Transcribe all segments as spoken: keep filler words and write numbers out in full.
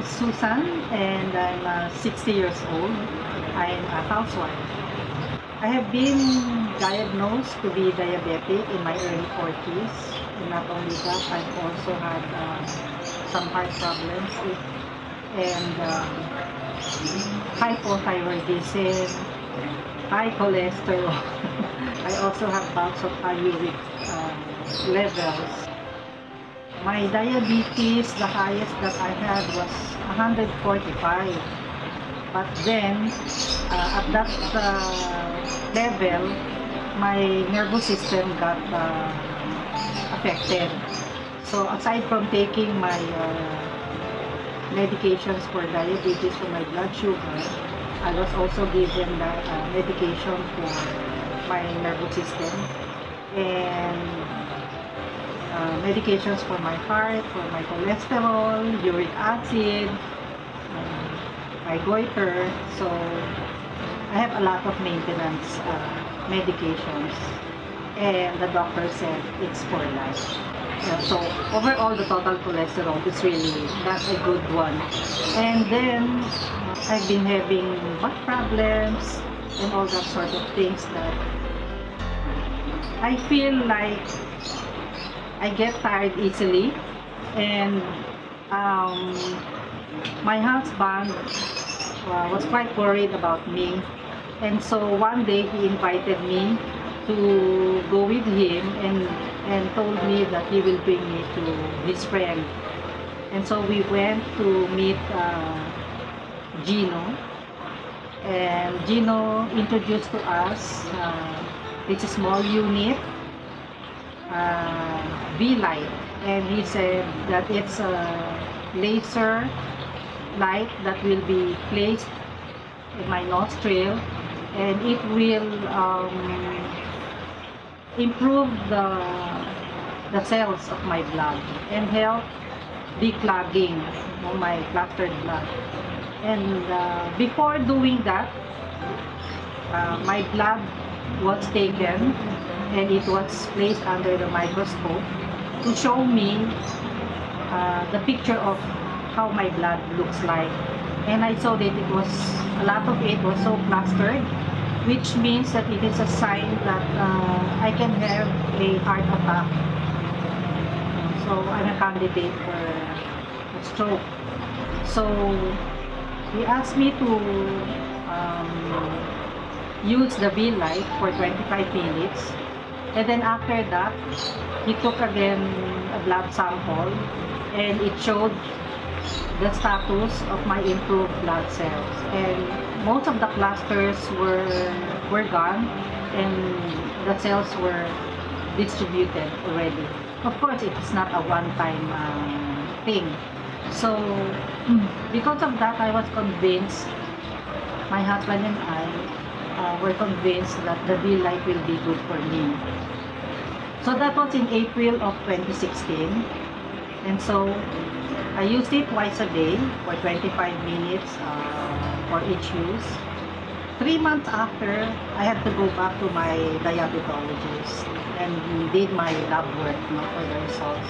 Susan, and I'm uh, sixty years old. I'm a housewife. I have been diagnosed to be diabetic in my early forties. And not only that, I've also had uh, some heart problems and um, hypothyroidism, high cholesterol. I also have bouts of high uric uh, levels. My diabetes, the highest that I had was one hundred forty-five. But then, uh, at that uh, level, my nervous system got uh, affected. So aside from taking my uh, medications for diabetes, for my blood sugar, I was also given the uh, medication for my nervous system and uh, medications for my heart, for my cholesterol, uric acid, uh, my goiter. So I have a lot of maintenance uh, medications, and the doctor said it's for life. Yeah, so overall, the total cholesterol is really not a good one. And then uh, I've been having back problems and all that sort of things that I feel like I get tired easily. And um, my husband uh, was quite worried about me. And so one day he invited me to go with him and and told me that he will bring me to his friend. And so we went to meet uh, Gino, and Gino introduced to us uh, it's a small unit, uh, V-Light, and he said that it's a laser light that will be placed in my nostril, and it will um, improve the the cells of my blood and help declogging of my clustered blood. And uh, before doing that, uh, my blood was taken and it was placed under the microscope to show me uh, the picture of how my blood looks like. And I saw that it was, a lot of it was so clustered, which means that it is a sign that uh, I can have a heart attack. So I'm a candidate for a stroke. So he asked me to um, use the V-Light for twenty-five minutes. And then after that, he took again a blood sample and it showed the status of my improved blood cells. And most of the clusters were were gone and the cells were distributed already. Of course, it's not a one-time uh, thing. So because of that, I was convinced, my husband and I uh, were convinced that the V-Light will be good for me. So that was in April of twenty sixteen, and so I used it twice a day for twenty-five minutes uh, for each use. Three months after, I had to go back to my diabetologist and did my lab work, you know, for the results.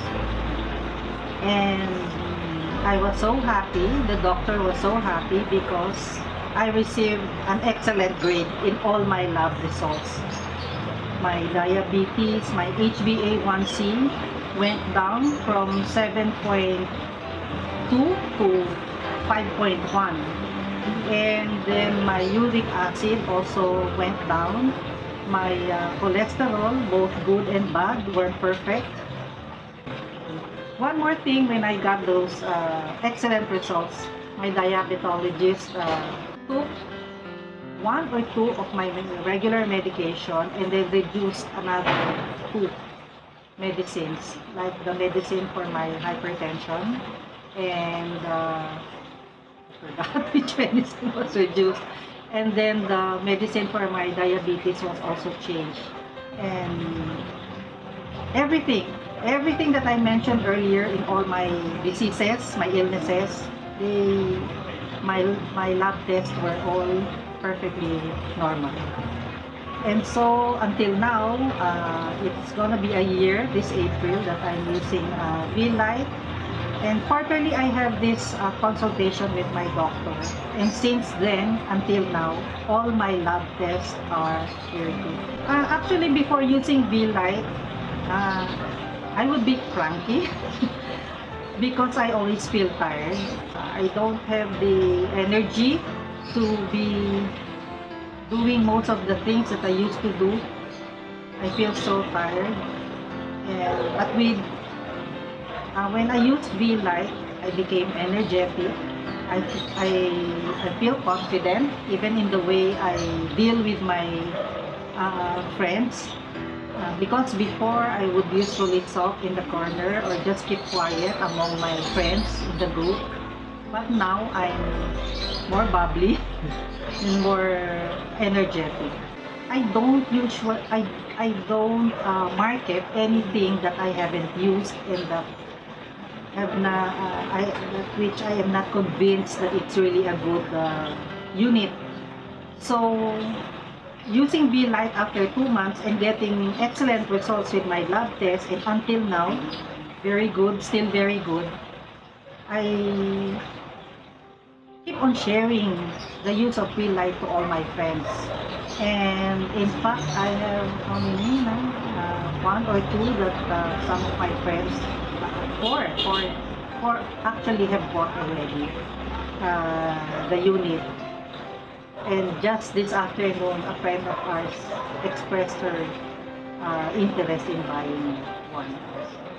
And I was so happy, the doctor was so happy because I received an excellent grade in all my lab results. My diabetes, my H b A one c went down from seven point two to five point one, and then my uric acid also went down. My uh, cholesterol, both good and bad, were perfect. One more thing, when I got those uh, excellent results, my diabetologist uh, took one or two of my regular medication and then reduced another two medicines, like the medicine for my hypertension and uh, I forgot which medicine was reduced, and then the medicine for my diabetes was also changed. And everything everything that I mentioned earlier in all my diseases, my illnesses, they my my lab tests were all perfectly normal. And so until now, uh, it's gonna be a year this April that I'm using uh, V-Light And quarterly, I have this uh, consultation with my doctor. And since then, until now, all my lab tests are very good. Uh, actually, before using V-Light, uh, I would be cranky because I always feel tired. I don't have the energy to be doing most of the things that I used to do. I feel so tired. And, but with Uh, when I used V-Light, I became energetic. I, I, I feel confident even in the way I deal with my uh, friends. Uh, because before I would usually talk in the corner or just keep quiet among my friends in the group. But now I'm more bubbly and more energetic. I don't usually I I don't uh, market anything that I haven't used and that have na uh, I that which I am not convinced that it's really a good uh, unit. So using V-Light after two months and getting excellent results with my lab test, and until now, very good, still very good. I keep on sharing the use of V-Light to all my friends. And in fact, I have how many na? Uh, one or two that uh, some of my friends, uh, four, four, four actually have bought already uh, the unit. And just this afternoon, a friend of ours expressed her uh, interest in buying one.